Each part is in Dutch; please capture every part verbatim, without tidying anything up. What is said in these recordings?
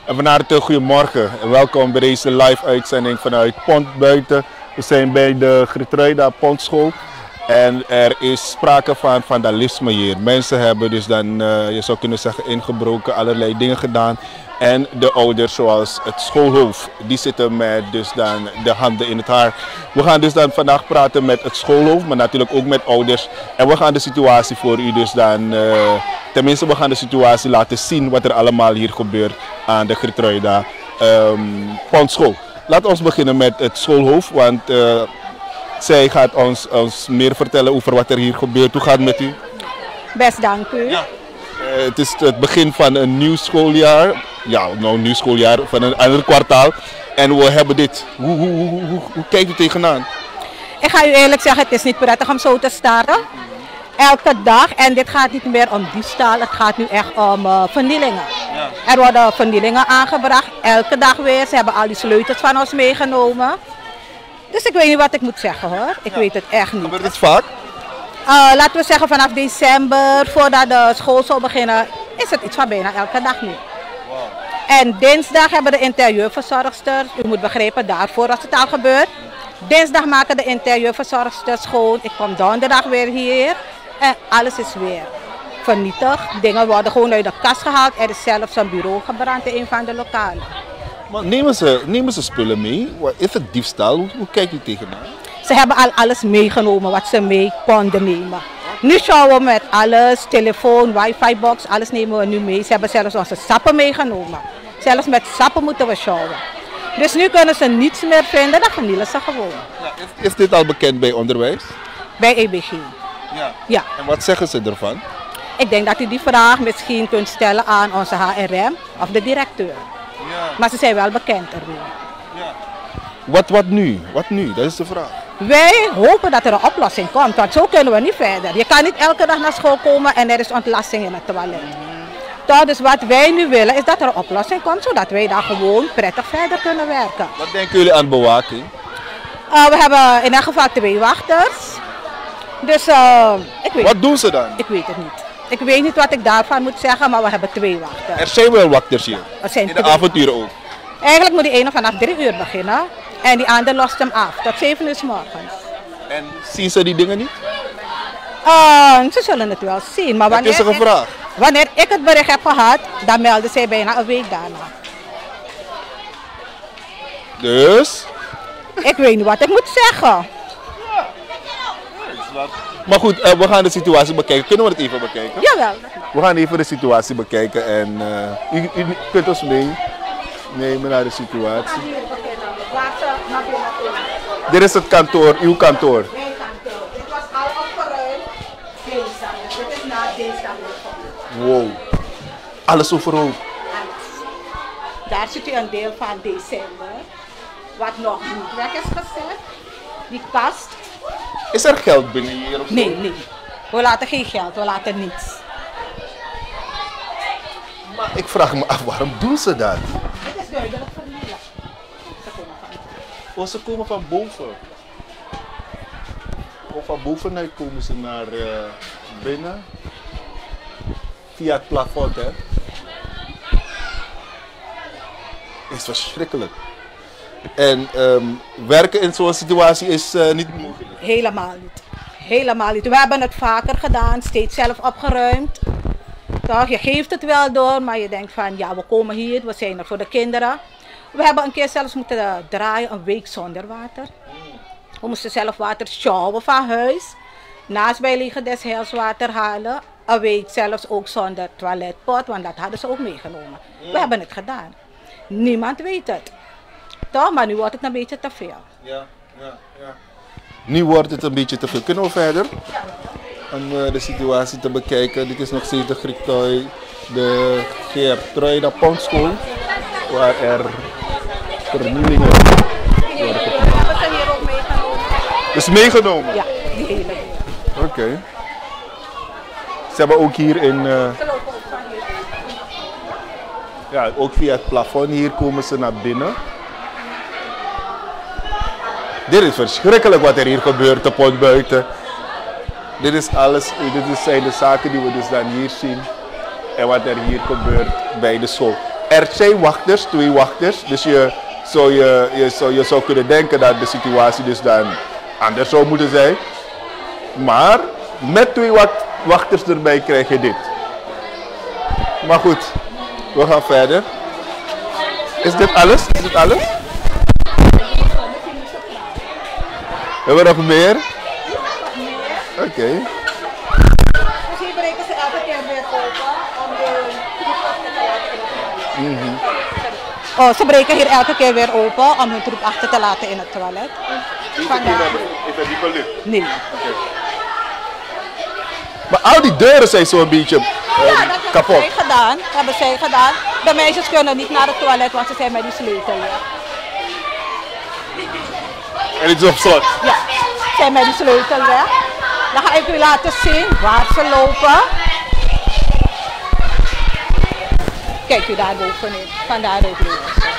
En van harte goedemorgen en welkom bij deze live uitzending vanuit Pont Buiten. We zijn bij de Geertruida Pontschool en er is sprake van vandalisme hier. Mensen hebben dus dan, uh, je zou kunnen zeggen, ingebroken, allerlei dingen gedaan. En de ouders, zoals het schoolhoofd, die zitten met dus dan de handen in het haar. We gaan dus dan vandaag praten met het schoolhoofd, maar natuurlijk ook met ouders. En we gaan de situatie voor u dus dan, uh, tenminste we gaan de situatie laten zien wat er allemaal hier gebeurt aan de Geertruida um, Pontschool. Laten we beginnen met het schoolhoofd, want uh, zij gaat ons, ons meer vertellen over wat er hier gebeurt. Hoe gaat het met u? Best, dank u. Ja. Uh, het is het begin van een nieuw schooljaar. Ja, nou een nieuw schooljaar van een ander kwartaal. En we hebben dit. Hoe, hoe, hoe, hoe, hoe kijkt u tegenaan? Ik ga u eerlijk zeggen, het is niet prettig om zo te staren. Elke dag, en dit gaat niet meer om diefstal, het gaat nu echt om uh, vernielingen. Ja. Er worden vernielingen aangebracht, elke dag weer. Ze hebben al die sleutels van ons meegenomen. Dus ik weet niet wat ik moet zeggen hoor. Ik ja. weet het echt niet. Gebeurt het vaak? Uh, laten we zeggen vanaf december, voordat de school zou beginnen, is het iets van bijna elke dag nu. Wow. En dinsdag hebben de interieurverzorgsters, u moet begrijpen daarvoor als het al gebeurt. Dinsdag maken de interieurverzorgsters schoon. Ik kom donderdag weer hier en alles is weer vernietigd. Dingen worden gewoon uit de kast gehaald. Er is zelfs een bureau gebrand in een van de lokalen. Maar nemen ze, nemen ze spullen mee? Is het diefstal? Hoe, hoe kijk je tegenaan? Ze hebben al alles meegenomen wat ze mee konden nemen. Nu sjouwen we met alles, telefoon, wifi-box, alles nemen we nu mee. Ze hebben zelfs onze sappen meegenomen. Zelfs met sappen moeten we sjouwen. Dus nu kunnen ze niets meer vinden, dan vernielen ze gewoon. Ja, is, is dit al bekend bij onderwijs? Bij E B G. Ja. Ja. En wat zeggen ze ervan? Ik denk dat u die vraag misschien kunt stellen aan onze H R M of de directeur. Ja. Maar ze zijn wel bekend ermee. Ja. Wat, wat nu? Wat nu? Dat is de vraag. Wij hopen dat er een oplossing komt, want zo kunnen we niet verder. Je kan niet elke dag naar school komen en er is ontlasting in het toilet. Toch, dus wat wij nu willen is dat er een oplossing komt, zodat wij daar gewoon prettig verder kunnen werken. Wat denken jullie aan bewaking? Uh, we hebben in elk geval twee wachters. Dus, uh, ik weet wat doen ze dan? Ik weet het niet. Ik weet niet wat ik daarvan moet zeggen, maar we hebben twee wachters. Er zijn wel wachters hier? Er zijn in de avonduren ook? Eigenlijk moet die ene vanaf drie uur beginnen en die andere lost hem af tot zeven uur 's morgens. En zien ze die dingen niet? Uh, ze zullen het wel zien, maar wanneer, is er gevraagd? Ik, wanneer ik het bericht heb gehad, dan melden zij bijna een week daarna. Dus? Ik weet niet wat ik moet zeggen. Maar goed, uh, we gaan de situatie bekijken. Kunnen we het even bekijken? Jawel. We gaan even de situatie bekijken en uh, u, u kunt ons mee nemen naar de situatie. Dit is het kantoor, uw kantoor. Mijn kantoor. Dit was al opgeruimd. Dinsdag. Dit is na dinsdag. Wow. Alles overhoop. Alles. Daar zit u een deel van december. Wat nog niet weg is gezet. Die kast. Is er geld binnen hier of zo? Nee, nee. We laten geen geld, we laten niets. Maar ik vraag me af, waarom doen ze dat? Het is duidelijk vernielen. Ze komen van. Oh, ze komen van boven. Of van bovenuit komen ze naar uh, binnen. Via het plafond, hè. Is verschrikkelijk. En um, werken in zo'n situatie is uh, niet mogelijk? Helemaal niet. Helemaal niet. We hebben het vaker gedaan, steeds zelf opgeruimd. Toch, je geeft het wel door, maar je denkt van ja, we komen hier, we zijn er voor de kinderen. We hebben een keer zelfs moeten draaien, een week zonder water. We moesten zelf water sjouwen van huis. Naast bijliggen des heils water halen. Een week zelfs ook zonder toiletpot, want dat hadden ze ook meegenomen. We hebben het gedaan. Niemand weet het. Toch, maar nu wordt het een beetje te veel. Ja, ja, ja. Nu wordt het een beetje te veel. Kunnen we verder? Om uh, de situatie te bekijken. Dit is nog steeds de Geertruida, de Geertruida Pontschool. Waar er vernielingen worden gepleegd. Hebben ze hier ook meegenomen? Dus meegenomen? Ja, die hele. Oké. Okay. Ze hebben ook hier in... Uh, ja, ook via het plafond hier komen ze naar binnen. Dit is verschrikkelijk wat er hier gebeurt op Pont Buiten. Dit is alles, dit zijn de zaken die we dus dan hier zien. En wat er hier gebeurt bij de school. er zijn wachters, twee wachters. Dus je zou, je, je, zou, je zou kunnen denken dat de situatie dus dan anders zou moeten zijn. Maar met twee wachters erbij krijg je dit. Maar goed, we gaan verder. Is dit alles? Is dit alles? Hebben we nog meer? Oké. Okay. Dus hier breken ze elke keer weer open om de troep achter te laten in het toilet. Mm-hmm. Oh, ze breken hier elke keer weer open om hun troep achter te laten in het toilet. Vandaar. Is dat niet gelukt? Nee. Okay. Maar al die deuren zijn zo'n beetje uh, ja, dat kapot. Hebben zij gedaan. Dat hebben zij gedaan. De meisjes kunnen niet naar het toilet, want ze zijn met die sleutel. Ja. En het is op slot? Ja, ze zijn met die sleutel weg. Dan ga ik u laten zien waar ze lopen. Kijk u daar bovenin. Vandaar ook lopen ze.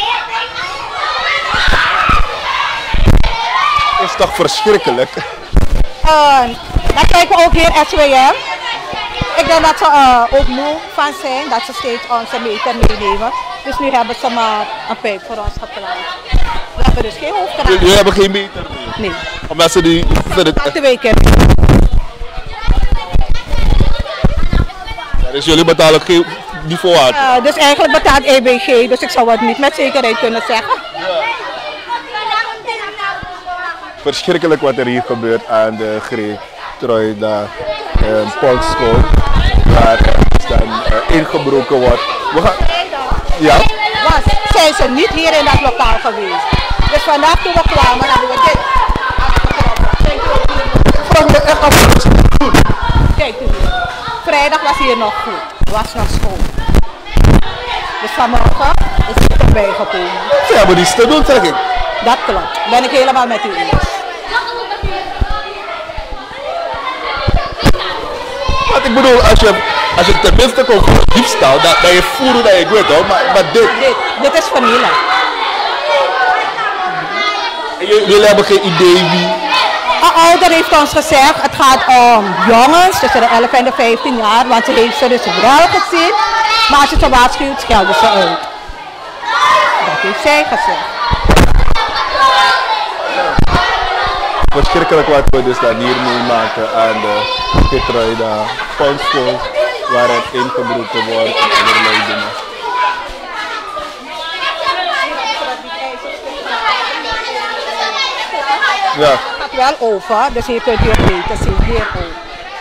Dat is toch verschrikkelijk? Uh, dan kijken we ook hier S W M. Ik denk dat ze uh, ook moe van zijn, dat ze steeds onze meter meenemen. Dus nu hebben ze maar een pijp voor ons geplaatst. We hebben dus geen hoofdkraan. Jullie hebben geen meter meer? Nee. Omdat ze die... Dat twee keer. Ja, dus jullie betalen geen niveau aan? Uh, dus eigenlijk betaalt E B G, dus ik zou het niet met zekerheid kunnen zeggen. Ja. Verschrikkelijk wat er hier gebeurt aan de Geertruida uh, Pondschool. Waar uh, dan uh, ingebroken wordt. We gaan... Ja? Was, zijn ze niet hier in dat lokaal geweest. Dus vandaag toen we kwamen hebben we dit. Ik vraag me echt af wat ze doen. Kijk u hier. Vrijdag was hier nog goed. Was nog schoon. Dus vanmorgen is het erbij gekomen. Ze hebben niets te doen, zeg ik. Dat klopt. Ben ik helemaal met u eens. Wat ik bedoel, als je, als je tenminste komt voor diefstal, dat, dat je voeren dat je doet hoor, maar, maar dit. Dit, dit is vernielen. En jullie hebben geen idee wie? Een ouder heeft ons gezegd, het gaat om jongens tussen de elf en de vijftien jaar, want ze heeft ze dus wel gezien, maar als je ze waarschuwt, schelden ze uit. Dat heeft zij gezegd. Verschrikkelijk wat we dus dan hier meemaken aan de Geertruida Pondschool, waar het ingebroken wordt en allerlei dingen. Ja. Het gaat wel over, dus hier kunt u ook weten, zie je hier ook.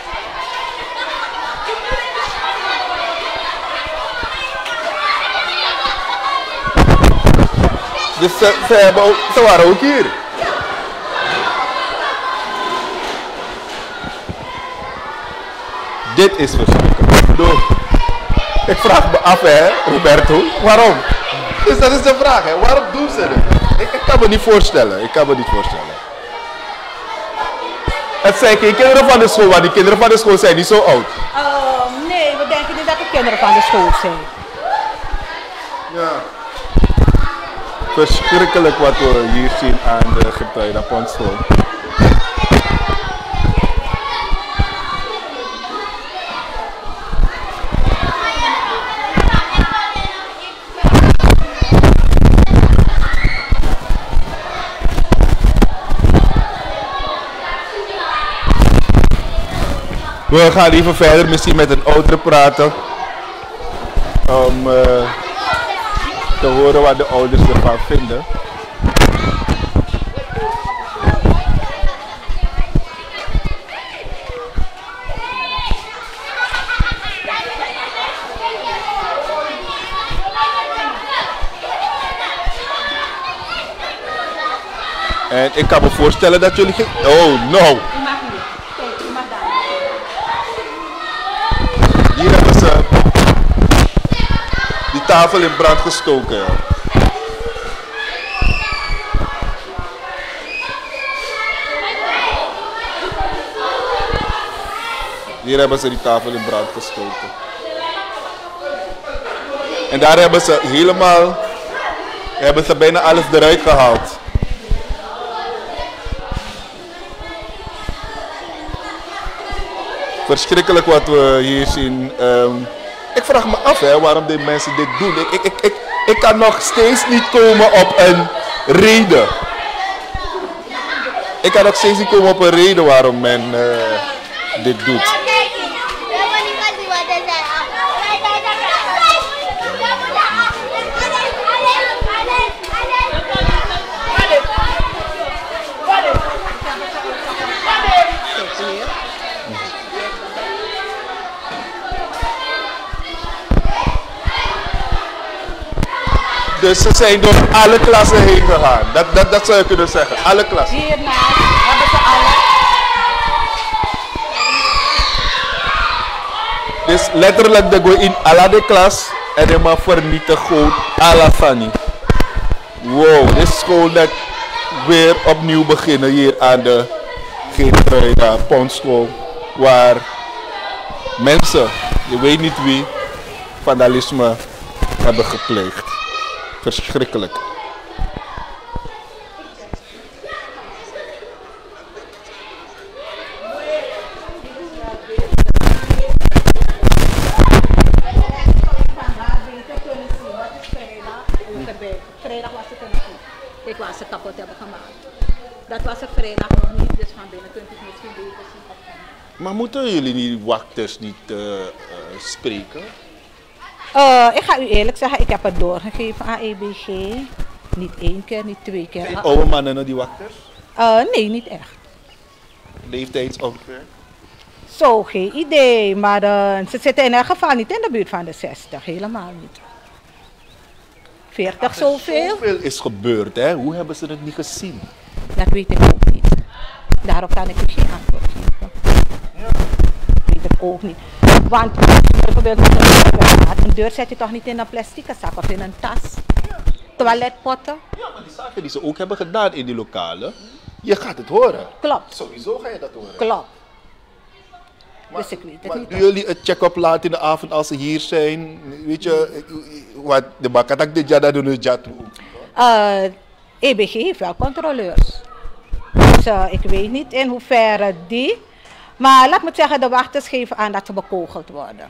Dus ze, ze, hebben ook, ze waren ook hier. Dit is verschrikkelijk. Ik bedoel, ik vraag me af, hè, Roberto, waarom? Dus dat is de vraag, hè, waarom doen ze het? Ik, ik kan me niet voorstellen, ik kan me niet voorstellen. Het zijn geen kinderen van de school, want die kinderen van de school zijn niet zo oud. Uh, nee, we denken niet dat de kinderen van de school zijn. Ja. Verschrikkelijk wat we hier zien aan de Geertruida Pondschool. We gaan even verder misschien met een oudere praten. Om uh, te horen wat de ouders ervan vinden. En ik kan me voorstellen dat jullie geen... Oh no! Hier hebben ze die tafel in brand gestoken. Ja. Hier hebben ze die tafel in brand gestoken. En daar hebben ze helemaal, hebben ze bijna alles eruit gehaald. Verschrikkelijk wat we hier zien. Um, Ik vraag me af hè, waarom de mensen dit doen. Ik, ik, ik, ik, ik kan nog steeds niet komen op een reden. Ik kan nog steeds niet komen op een reden waarom men uh, dit doet. Dus ze zijn door alle klassen heen gegaan. Dat, dat, dat zou je kunnen zeggen. Alle klassen. Hiernaast hebben ze alle. Dus letterlijk de go in alle de klas en de maar vernietig gewoon alle Fanny. Wow, dit is school dat weer opnieuw beginnen hier aan de Geertruida Pondschool. Waar mensen, je weet niet wie, vandalisme hebben gepleegd. Verschrikkelijk. Vrijdag was het er nog niet. Ik was ze kapot hebben gemaakt. Dat was er vrijdag nog niet, dus van binnen kunt u het misschien beter zien. Maar moeten jullie die wachters niet uh, uh, spreken? Uh, ik ga u eerlijk zeggen, ik heb het doorgegeven aan E B G. Niet één keer, niet twee keer. Zijn oude mannen die wachters? Uh, nee, niet echt. Leeftijds ongeveer? Zo, geen idee. Maar uh, ze zitten in elk geval niet in de buurt van de zestig. Helemaal niet. veertig zoveel? Zoveel is gebeurd, hè? Hoe hebben ze het niet gezien? Dat weet ik ook niet. Daarop kan ik u geen antwoord geven. Ja. Dat weet ik ook niet. Want bijvoorbeeld met een deur, een deur zet je toch niet in een plastic zak of in een tas? Ja. Toiletpotten? Ja, maar die zaken die ze ook hebben gedaan in die lokalen, je gaat het horen. Klopt. Sowieso ga je dat horen. Klopt. Maar, dus ik weet het maar niet. doen jullie het check-up laat in de avond als ze hier zijn? Weet je, wat de bakatak de jada doen, de jat ook. Uh, E B G heeft wel controleurs. Dus uh, ik weet niet in hoeverre die. Maar laat me zeggen, de wachters geven aan dat ze bekogeld worden.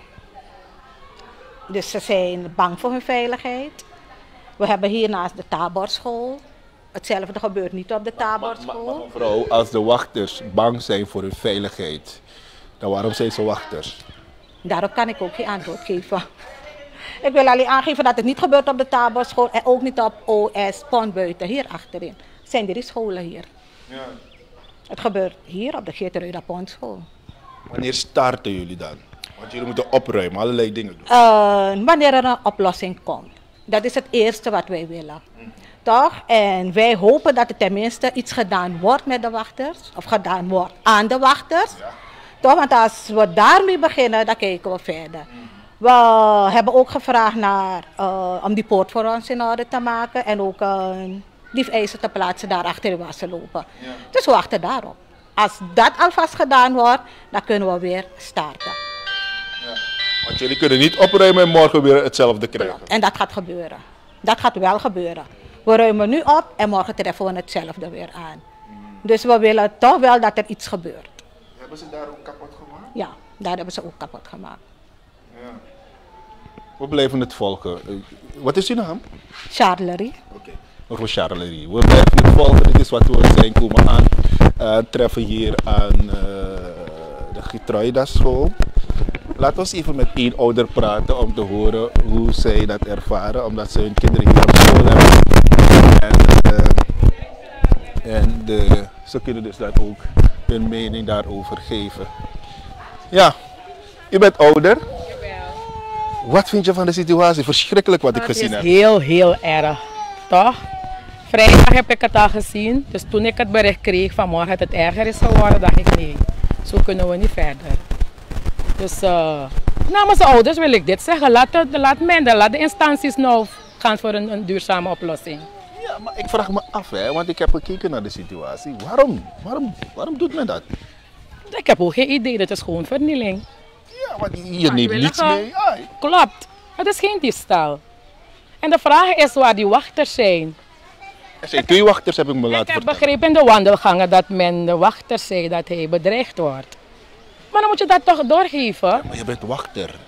Dus ze zijn bang voor hun veiligheid. We hebben hiernaast de Taborschool. Hetzelfde gebeurt niet op de Taborschool. Maar, maar, maar mevrouw, als de wachters bang zijn voor hun veiligheid, dan waarom zijn ze wachters? Daarop kan ik ook geen antwoord geven. Ik wil alleen aangeven dat het niet gebeurt op de Taborschool en ook niet op O S Pontbuiten, hier achterin. Zijn er die scholen hier? Ja. Het gebeurt hier op de Geertruida Pondschool. Wanneer starten jullie dan? Want jullie moeten opruimen, allerlei dingen doen. Uh, wanneer er een oplossing komt. Dat is het eerste wat wij willen. Mm. Toch? En wij hopen dat er tenminste iets gedaan wordt met de wachters. Of gedaan wordt aan de wachters. Ja. Toch? Want als we daarmee beginnen, dan kijken we verder. Mm. We hebben ook gevraagd naar, uh, om die poort voor ons in orde te maken. En ook een uh, liefijzer te plaatsen daar achter de wassen lopen. Ja. Dus we wachten daarop. Als dat alvast gedaan wordt, dan kunnen we weer starten. Ja. Want jullie kunnen niet opruimen en morgen weer hetzelfde krijgen. En dat gaat gebeuren. Dat gaat wel gebeuren. We ruimen nu op en morgen treffen we hetzelfde weer aan. Mm. Dus we willen toch wel dat er iets gebeurt. Hebben ze daar ook kapot gemaakt? Ja, daar hebben ze ook kapot gemaakt. Ja. We blijven het volgen. Wat is je naam? Charlerie. Oké, okay. Mevrouw Charlerie. We blijven het volgen. Dit is wat we zijn komen aan. Uh, treffen hier aan uh, de Geertruida school. Laten we even met één ouder praten om te horen hoe zij dat ervaren. Omdat ze hun kinderen hier op school hebben. En, uh, en de, ze kunnen dus dat ook hun mening daarover geven. Ja, u bent ouder. Wat vind je van de situatie? Verschrikkelijk wat ik gezien heb. Het is heel, heel erg. Toch? Vrijdag heb ik het al gezien. Dus toen ik het bericht kreeg van morgen het erger is geworden, dacht ik nee, zo kunnen we niet verder. Dus uh, namens de ouders wil ik dit zeggen. Laat, de, laat men, laat de instanties nou gaan voor een, een duurzame oplossing. Ja, maar ik vraag me af, hè, want ik heb gekeken naar de situatie. Waarom? Waarom, waarom doet men dat? Ik heb ook geen idee. Dat is gewoon vernieling. Ja, want je neemt niets mee. Ja. Klopt. Het is geen diefstal. En de vraag is waar die wachters zijn. Er zijn twee wachters, heb ik me laten vertellen. Ik heb vertellen. begrepen in de wandelgangen dat men de wachters zei dat hij bedreigd wordt. Maar dan moet je dat toch doorgeven. Ja, maar je bent wachter.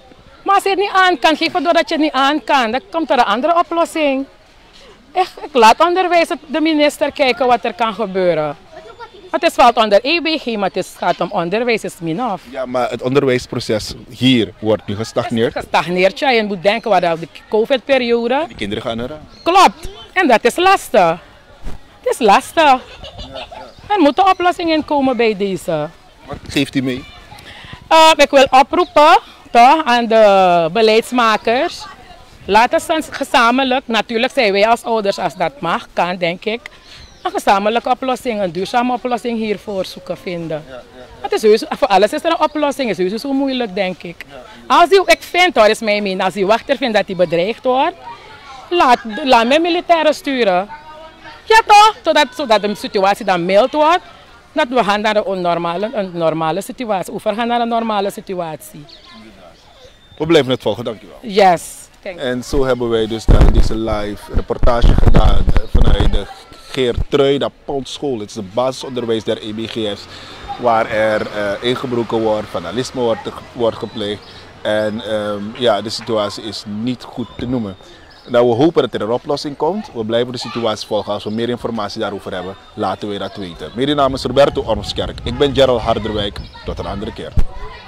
Maar als je het niet aan kan, geef het doordat je het niet aan kan. Dan komt er een andere oplossing. Ik, ik laat onderwijs de minister kijken wat er kan gebeuren. Het is valt onder E B G, maar het is, gaat om onderwijs, is min af. Ja, maar het onderwijsproces hier wordt nu gestagneerd. Gestagneerd, ja. Je moet denken wat de COVID-periode. Die kinderen gaan eraan. Klopt. En dat is lastig. Het is lastig. Er moeten oplossingen komen bij deze. Wat geeft u mee? Uh, ik wil oproepen toch, aan de beleidsmakers. Laten we gezamenlijk, natuurlijk zijn wij als ouders, als dat mag, kan denk ik, een gezamenlijke oplossing, een duurzame oplossing hiervoor zoeken vinden. Ja, ja, ja. Het is heus, voor alles is er een oplossing, het is heus zo moeilijk denk ik. Ja, ja. Als die, ik vind hoor, is mijn mening, als die wachter vindt dat hij bedreigd wordt, laat, laat mij militairen sturen. Ja toch, zodat, zodat de situatie dan mild wordt, dat we gaan naar een normale, een normale situatie, of we gaan naar een normale situatie. We blijven het volgen, dankjewel. Yes. En zo hebben wij dus daar deze live reportage gedaan vanuit de Geertruida Pondschool. Het is de basisonderwijs der E B G F's, waar er uh, ingebroken wordt, vandalisme wordt, wordt gepleegd. En um, ja, de situatie is niet goed te noemen. Nou, we hopen dat er een oplossing komt. We blijven de situatie volgen. Als we meer informatie daarover hebben, laten we dat weten. Mijn naam is Roberto Ormskerk. Ik ben Gerald Harderwijk. Tot een andere keer.